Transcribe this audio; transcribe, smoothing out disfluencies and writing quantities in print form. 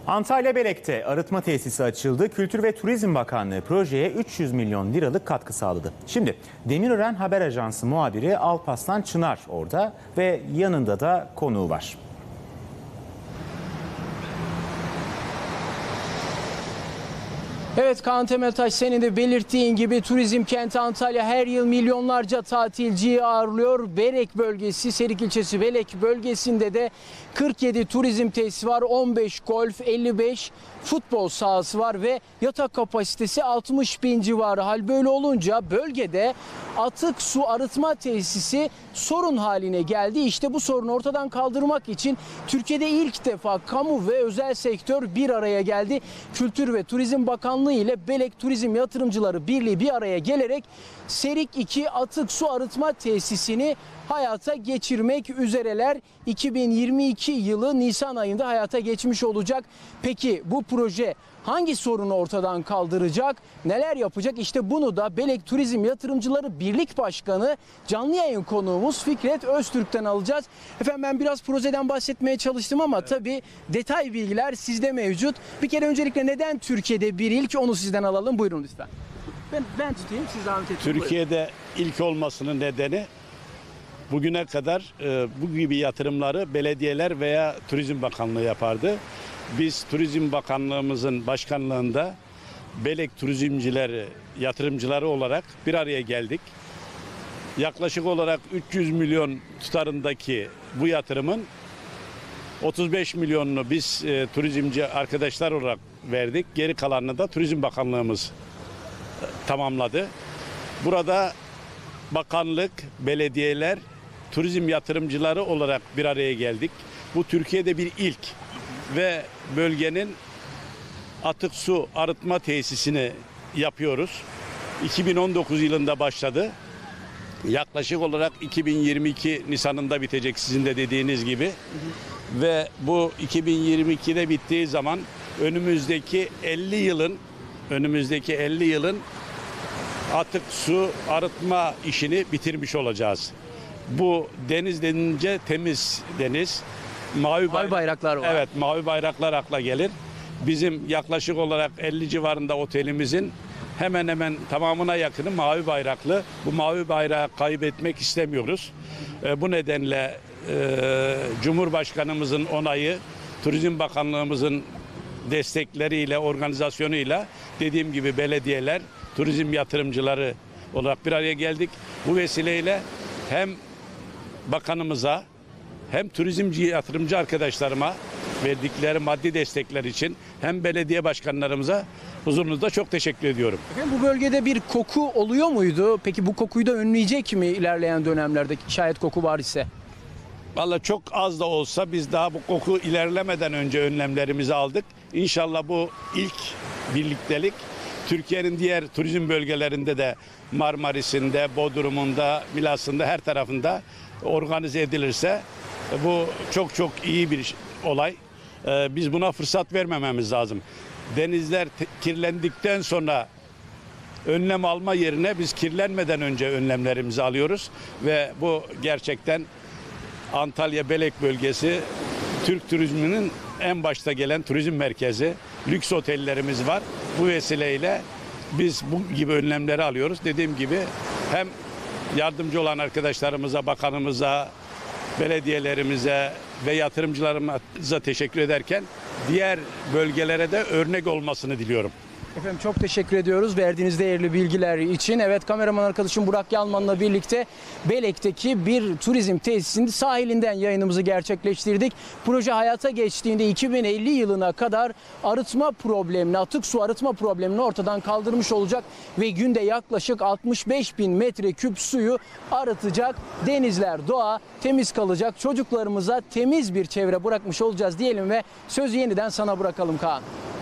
Antalya Belek'te arıtma tesisi açıldı. Kültür ve Turizm Bakanlığı projeye 300 milyon liralık katkı sağladı. Şimdi Demirören Haber Ajansı muhabiri Alparslan Çınar orada ve yanında da konuğu var. Evet Kaan Temeltaş, senin de belirttiğin gibi turizm kenti Antalya her yıl milyonlarca tatilciyi ağırlıyor. Belek bölgesi, Serik ilçesi Belek bölgesinde de 47 turizm tesisi var. 15 golf, 55 futbol sahası var ve yatak kapasitesi 60 bin civarı. Hal böyle olunca bölgede atık su arıtma tesisi sorun haline geldi. İşte bu sorunu ortadan kaldırmak için Türkiye'de ilk defa kamu ve özel sektör bir araya geldi. Kültür ve Turizm Bakanlığı ile Belek Turizm Yatırımcıları Birliği bir araya gelerek Serik 2 atık su arıtma tesisini hayata geçirmek üzereler. 2022 yılı Nisan ayında hayata geçmiş olacak. Peki bu proje hangi sorunu ortadan kaldıracak? Neler yapacak? İşte bunu da Belek Turizm Yatırımcıları Birlik Başkanı canlı yayın konuğumuz Fikret Öztürk'ten alacağız. Efendim ben biraz projeden bahsetmeye çalıştım ama tabii detay bilgiler sizde mevcut. Bir kere öncelikle neden Türkiye'de bir ilk, onu sizden alalım. Buyurun lütfen. Ben tutayım, siz zahmet edin. Türkiye'de ilk olmasının nedeni bugüne kadar bu gibi yatırımları belediyeler veya Turizm Bakanlığı yapardı. Biz Turizm Bakanlığımızın başkanlığında Belek turizmcileri, yatırımcıları olarak bir araya geldik. Yaklaşık olarak 300 milyon tutarındaki bu yatırımın 35 milyonunu biz turizmci arkadaşlar olarak verdik. Geri kalanını da Turizm Bakanlığımız tamamladı. Burada bakanlık, belediyeler, turizm yatırımcıları olarak bir araya geldik. Bu Türkiye'de bir ilk ve bölgenin atık su arıtma tesisini yapıyoruz. 2019 yılında başladı. Yaklaşık olarak 2022 Nisan'ında bitecek sizin de dediğiniz gibi. Ve bu 2022'de bittiği zaman önümüzdeki 50 yılın atık su arıtma işini bitirmiş olacağız. Bu deniz denince temiz deniz. Mavi bayraklar var. Evet, mavi bayraklar akla gelir. Bizim yaklaşık olarak 50 civarında otelimizin hemen hemen tamamına yakını mavi bayraklı. Bu mavi bayrağı kaybetmek istemiyoruz. Bu nedenle Cumhurbaşkanımızın onayı, Turizm Bakanlığımızın destekleriyle, organizasyonuyla dediğim gibi belediyeler, turizm yatırımcıları olarak bir araya geldik. Bu vesileyle hem bakanımıza hem turizmci yatırımcı arkadaşlarıma verdikleri maddi destekler için hem belediye başkanlarımıza huzurunuzda çok teşekkür ediyorum. Efendim, bu bölgede bir koku oluyor muydu? Peki bu kokuyu da önleyecek mi ilerleyen dönemlerde, şayet koku var ise? Vallahi çok az da olsa biz daha bu koku ilerlemeden önce önlemlerimizi aldık. İnşallah bu ilk birliktelik Türkiye'nin diğer turizm bölgelerinde de Marmaris'inde, Bodrum'unda, Milas'ında her tarafında organize edilirse bu çok çok iyi bir olay. Biz buna fırsat vermememiz lazım. Denizler kirlendikten sonra önlem alma yerine biz kirlenmeden önce önlemlerimizi alıyoruz ve bu gerçekten Antalya Belek bölgesi Türk turizminin en başta gelen turizm merkezi. Lüks otellerimiz var. Bu vesileyle biz bu gibi önlemleri alıyoruz. Dediğim gibi hem yardımcı olan arkadaşlarımıza, bakanımıza, belediyelerimize ve yatırımcılarımıza teşekkür ederken diğer bölgelere de örnek olmasını diliyorum. Efendim çok teşekkür ediyoruz verdiğiniz değerli bilgiler için. Evet, kameraman arkadaşım Burak Yalman'la birlikte Belek'teki bir turizm tesisinin sahilinden yayınımızı gerçekleştirdik. Proje hayata geçtiğinde 2050 yılına kadar arıtma problemini, atık su arıtma problemini ortadan kaldırmış olacak ve günde yaklaşık 65 bin metreküp suyu arıtacak. Denizler, doğa temiz kalacak. Çocuklarımıza temiz bir çevre bırakmış olacağız diyelim ve sözü yeniden sana bırakalım Kaan.